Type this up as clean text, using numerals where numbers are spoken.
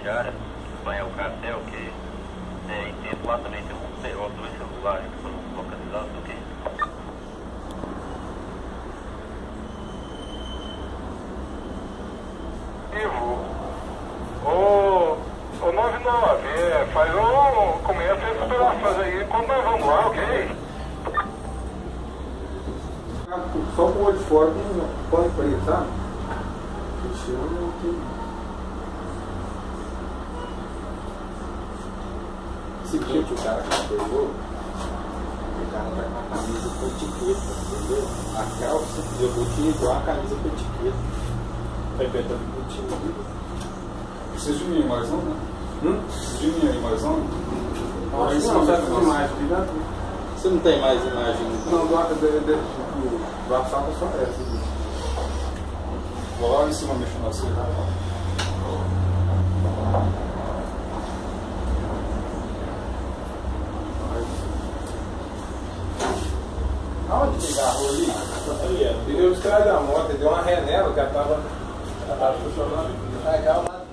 rodoviária, Espanha o cartel, que em tempo lá também tem dois celulares que foram localizados, ok? Ô 99, começa essa operações aí enquanto nós vamos lá, ok? Só com o olho fora, não pode preto, sabe? Não tem. Seguinte, o cara que pegou, o cara tá com a camisa com etiqueta, entendeu? A calça e o botinho igual a camisa com etiqueta. Vai apertando o botinho. Precisa de mim mais um, né? Precisa de mim aí mais um? Não, certo de imagem, cuidado. Você não tem mais imagem? Não, do WhatsApp é só essa. Vou lá em cima mexendo assim. Aonde que agarrou ali? Ali, ó. Ele deu os caras da moto, deu uma ré nela, que ela tava funcionando.